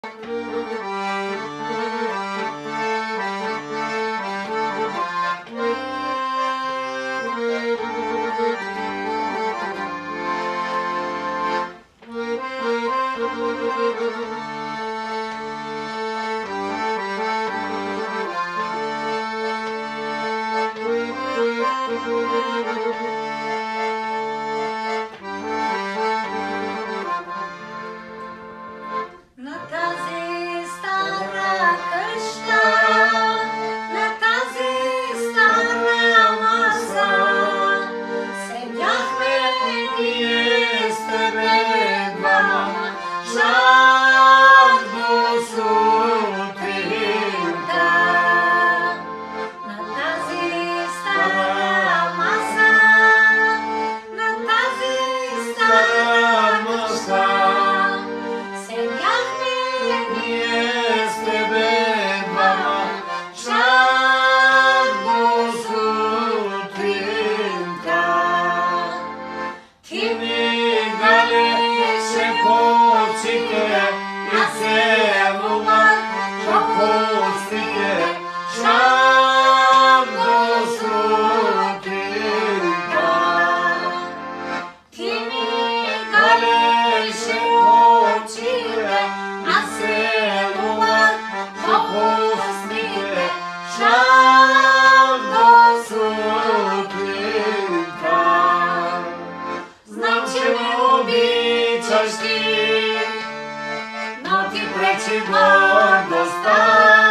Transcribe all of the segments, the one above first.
На тази стара къща, на тази стара маса, седяхме ние с тебе двама, чак до сутринта. На тази стара маса, на тази стара маса, седяхме ние с тебе двама, чак до сутринта. Ти ми галеше по очите и целувах по устите, чак до сутринта. Ти ми галеше по очите, аз целувах по устите, чак до сутринта. Знам, че ме обичаш ти, но ти пречи гордостта.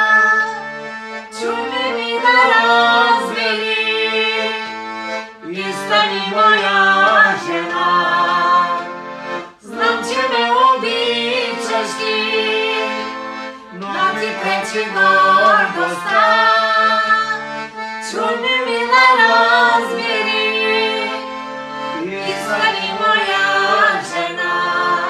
Чуй ми да развели и стани моя жена. Знам, че ме обичаш ти, но ти пречи гордостта. Чуй ми да разбери и стани моя жена.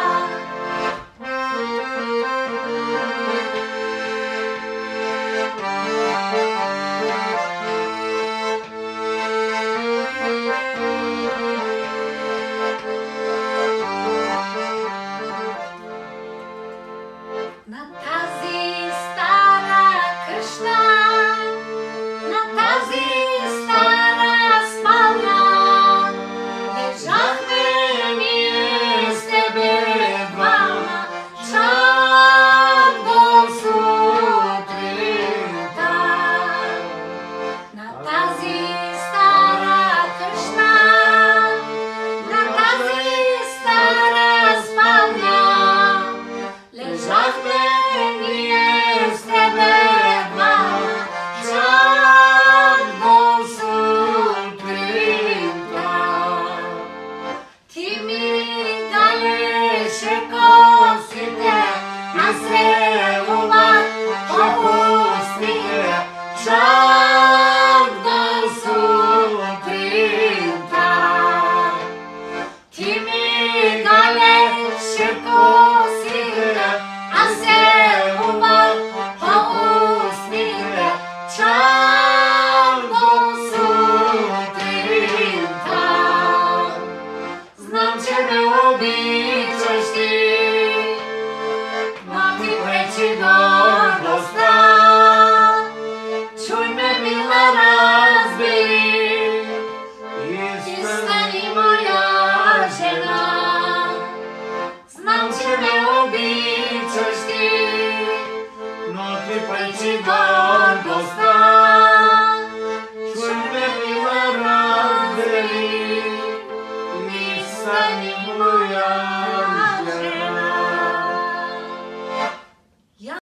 На тази стара къща, на тази стара спалня, лежахме ние с тебе двама, чак до сутринта. На тази стара къща, на тази стара спалня, лежахме ние с тебе двама, чак до сутринта. Ти ми галеше косите, аз целувах по устите, чак до сутринта. Ти ми галеше косите, аз целувах по устите, чак до сутринта. Знам, че ме обичаш ти, но ти пречи